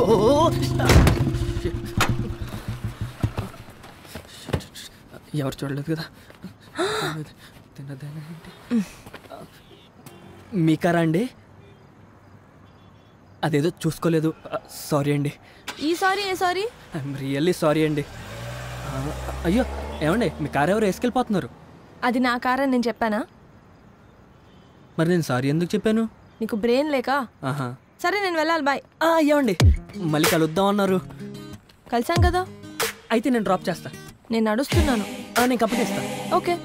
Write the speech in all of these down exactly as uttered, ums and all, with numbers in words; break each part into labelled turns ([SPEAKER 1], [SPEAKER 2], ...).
[SPEAKER 1] ఎవరు చూడలేదు కదా. తిన్నదేనండి. మీ కారా అండి? అదేదో చూసుకోలేదు. సారీ అండి.
[SPEAKER 2] ఈ సారీ ఏ సారీ?
[SPEAKER 1] ఐఎమ్ రియల్లీ సారీ అండి. అయ్యో ఏమండి, మీ కారు ఎవరు వేసుకెళ్ళిపోతున్నారు?
[SPEAKER 2] అది నా కార్ అని నేను చెప్పానా?
[SPEAKER 1] మరి నేను సారీ ఎందుకు చెప్పాను?
[SPEAKER 2] నీకు బ్రెయిన్ లేక.
[SPEAKER 1] ఆహా
[SPEAKER 2] సరే నేను వెళ్ళాలి, బాయ్.
[SPEAKER 1] అయ్యండి, మళ్ళీ కలుద్దాం అన్నారు.
[SPEAKER 2] కలిసాం కదా.
[SPEAKER 1] అయితే నేను డ్రాప్ చేస్తా.
[SPEAKER 2] నేను నడుస్తున్నాను.
[SPEAKER 1] నేను కప్పటిస్తా.
[SPEAKER 2] ఓకే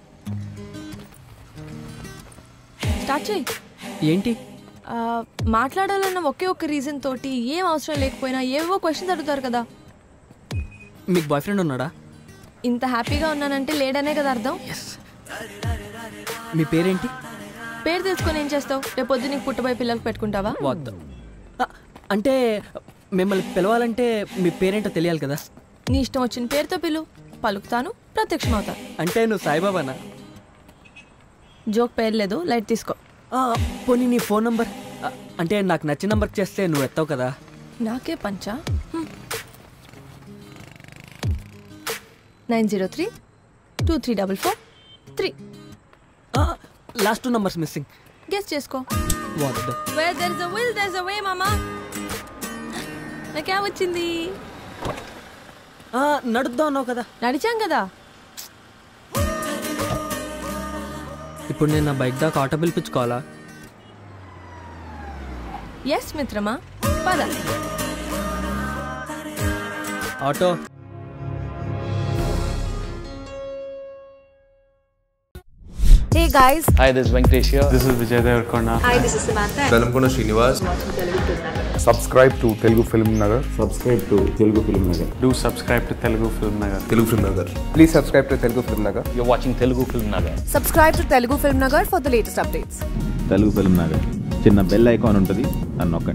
[SPEAKER 2] స్టార్ట్ చేయి.
[SPEAKER 1] ఏంటి?
[SPEAKER 2] మాట్లాడాలన్న ఒకే ఒక్క రీజన్ తోటి ఏం అవసరం లేకపోయినా ఏవో క్వశ్చన్స్ అడుగుతారు కదా.
[SPEAKER 1] మీకు బాయ్ ఫ్రెండ్ ఉన్నాడా?
[SPEAKER 2] ఇంత హ్యాపీగా ఉన్నానంటే లేడనే కదా అర్థం.
[SPEAKER 1] మీ పేరేంటి?
[SPEAKER 2] పేరు తెలుసుకొని ఏం చేస్తావు? రేపు పొద్దు నీకు పుట్టబోయే పిల్లలకు పెట్టుకుంటావా?
[SPEAKER 1] వద్దు. అంటే మిమ్మల్ని పిలవాలంటే మీ పేరేంటో తెలియాలి కదా.
[SPEAKER 2] నీ ఇష్టం వచ్చిన పేరుతో పిలు, పలుకుతాను, ప్రత్యక్షం అవుతాను.
[SPEAKER 1] అంటే నువ్వు సాయిబాబానా?
[SPEAKER 2] జోక్ పేరు లేదు, లైట్ తీసుకో.
[SPEAKER 1] పోనీ నీ ఫోన్ నంబర్, అంటే నాకు నచ్చిన నంబర్ చేస్తే నువ్వు ఎత్తావు కదా.
[SPEAKER 2] నాకే పంచా. Nine zero three two three double four three.
[SPEAKER 1] Last two numbers missing.
[SPEAKER 2] Guess చేసుకో.
[SPEAKER 1] వద్దు.
[SPEAKER 2] Where there is a will, there is a way, మామా. నాకే వచ్చింది.
[SPEAKER 1] నడుద్దాం అన్నావు కదా.
[SPEAKER 2] నడిచాం కదా.
[SPEAKER 1] ఇప్పుడు నేను నా బైక్ దాకా ఆటో పిలిపించుకోవాలా?
[SPEAKER 2] ఎస్ మిత్రమా, పద.
[SPEAKER 1] Auto.
[SPEAKER 3] Hey guys.
[SPEAKER 4] Hi, this is Venkatesh here.
[SPEAKER 5] This is Vijay Devarkonda.
[SPEAKER 3] Hi, this is Samantha.
[SPEAKER 6] Dalamkona Srinivas.
[SPEAKER 7] Subscribe to Telugu Film Nagar.
[SPEAKER 8] Subscribe to Telugu Film Nagar.
[SPEAKER 5] Do subscribe to Telugu Film Nagar.
[SPEAKER 6] Telugu Film Nagar.
[SPEAKER 7] Please subscribe to Telugu Film Nagar.
[SPEAKER 4] You're watching Telugu Film Nagar.
[SPEAKER 3] Subscribe to Telugu Film Nagar for the latest updates.
[SPEAKER 8] Telugu Film Nagar. చిన్న bell icon ఉంటుంది, దాన్ని నొక్కండి.